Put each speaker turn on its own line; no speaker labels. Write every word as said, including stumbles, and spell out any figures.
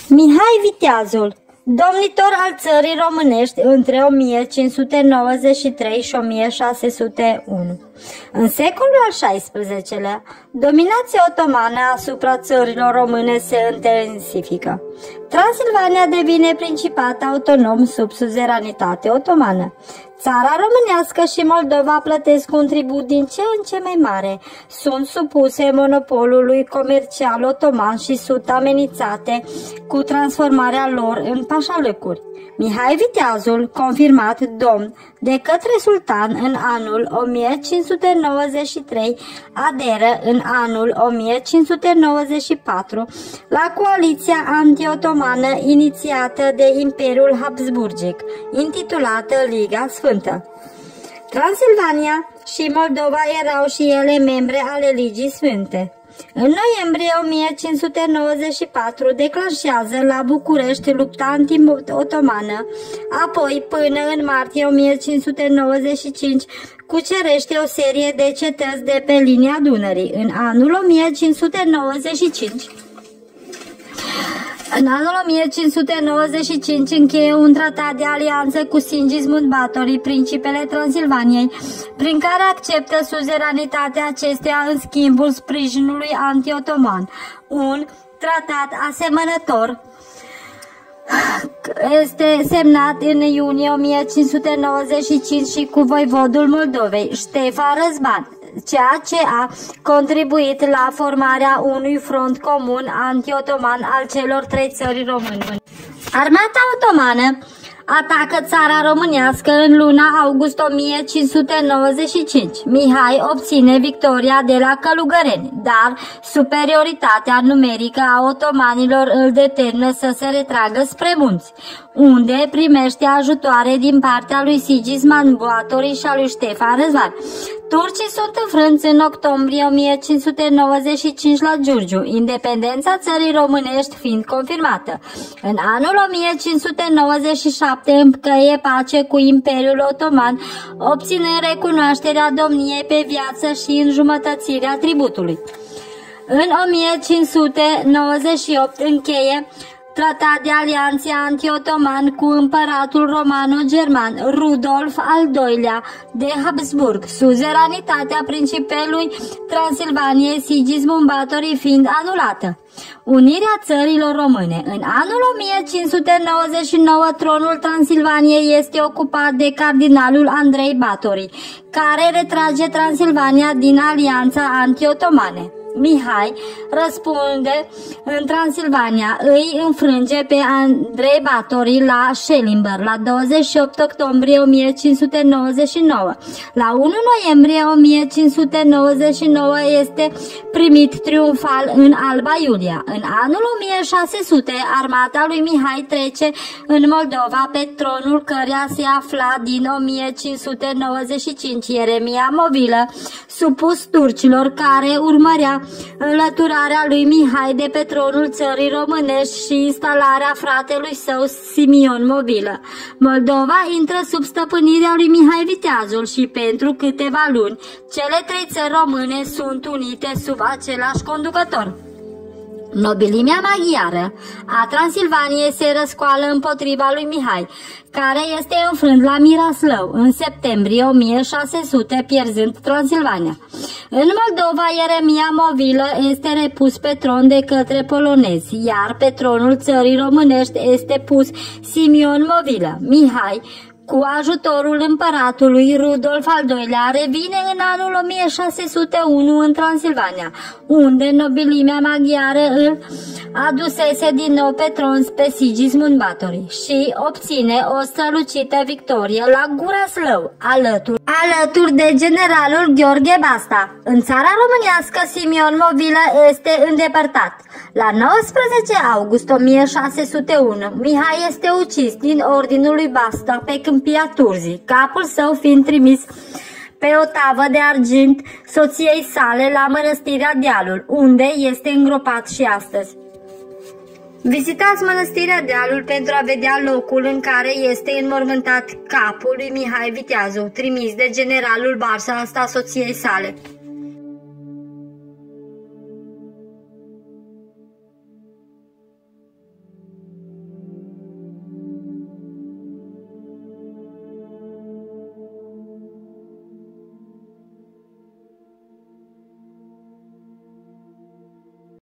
Mihai Viteazul, domnitor al țării românești între o mie cinci sute nouăzeci și trei și o mie șase sute unu. În secolul al șaisprezecelea, dominația otomană asupra țărilor române se intensifică. Transilvania devine principat autonom sub suzeranitate otomană. Țara românească și Moldova plătesc un tribut din ce în ce mai mare, sunt supuse monopolului comercial otoman și sunt amenințate cu transformarea lor în pașalăcuri. Mihai Viteazul, confirmat domn de către sultan în anul o mie cinci sute nouăzeci și trei, aderă în anul o mie cinci sute nouăzeci și patru la coaliția anti-otomană inițiată de Imperiul Habsburgic, intitulată Liga Sfântă. Transilvania și Moldova erau și ele membre ale Ligii Sfânte. În noiembrie o mie cinci sute nouăzeci și patru declanșează la București lupta anti-otomană, apoi până în martie o mie cinci sute nouăzeci și cinci cucerește o serie de cetăți de pe linia Dunării. În anul o mie cinci sute nouăzeci și cinci În anul o mie cinci sute nouăzeci și cinci încheie un tratat de alianță cu Sigismund Batory, principele Transilvaniei, prin care acceptă suzeranitatea acesteia în schimbul sprijinului anti-otoman. Un tratat asemănător este semnat în iunie o mie cinci sute nouăzeci și cinci și cu voivodul Moldovei, Ștefan Răzvan, ceea ce a contribuit la formarea unui front comun anti-otoman al celor trei țări române. Armata otomană atacă țara românească în luna august o mie cinci sute nouăzeci și cinci. Mihai obține victoria de la Călugăreni, dar superioritatea numerică a otomanilor îl determină să se retragă spre munți, unde primește ajutoare din partea lui Sigismund Batory și a lui Ștefan Răzvan. Turcii sunt înfrânți în octombrie o mie cinci sute nouăzeci și cinci la Giurgiu, independența țării românești fiind confirmată. În anul o mie cinci sute nouăzeci și șapte încheie pace cu Imperiul Otoman, obținând recunoașterea domniei pe viață și înjumătățirea tributului. În o mie cinci sute nouăzeci și opt încheie tratat de alianță anti-otoman cu împăratul romano-german Rudolf al doilea de Habsburg, suzeranitatea principelului Transilvaniei Sigismund Batory fiind anulată. Unirea țărilor române. În anul o mie cinci sute nouăzeci și nouă tronul Transilvaniei este ocupat de cardinalul Andrei Batory, care retrage Transilvania din alianța anti-otomane. Mihai răspunde în Transilvania, îi înfrânge pe Andrei Batory la Schellimber la douăzeci și opt octombrie o mie cinci sute nouăzeci și nouă. La unu noiembrie o mie cinci sute nouăzeci și nouă este primit triumfal în Alba Iulia. În anul o mie șase sute armata lui Mihai trece în Moldova pe tronul căreia se afla din o mie cinci sute nouăzeci și cinci Ieremia Movilă, supus turcilor, care urmărea înlăturarea lui Mihai de pe tronul țării românești și instalarea fratelui său Simion Movilă. Moldova intră sub stăpânirea lui Mihai Viteazul și pentru câteva luni cele trei țări române sunt unite sub același conducător. Nobilimea maghiară a Transilvaniei se răscoală împotriva lui Mihai, care este înfrânt la Miraslău în septembrie o mie șase sute, pierzând Transilvania. În Moldova, Ieremia Movilă este repus pe tron de către polonezi, iar pe tronul țării românești este pus Simion Movilă. Mihai, cu ajutorul împăratului Rudolf al doilea, revine în anul o mie șase sute unu în Transilvania, unde nobilimea maghiară îl adusese din nou pe tron pe Sigismund Batory și obține o strălucită victorie la Gura Slău, alături, alături de generalul Gheorghe Basta. În țara românească, Simion Movilă este îndepărtat. La nouăsprezece august o mie șase sute unu, Mihai este ucis din ordinul lui Basta pe Câmpia Turzii, capul său fiind trimis pe o tavă de argint soției sale la Mănăstirea Dealul, unde este îngropat și astăzi. Vizitați Mănăstirea Dealul pentru a vedea locul în care este înmormântat capul lui Mihai Viteazul, trimis de generalul Barsa asta soției sale.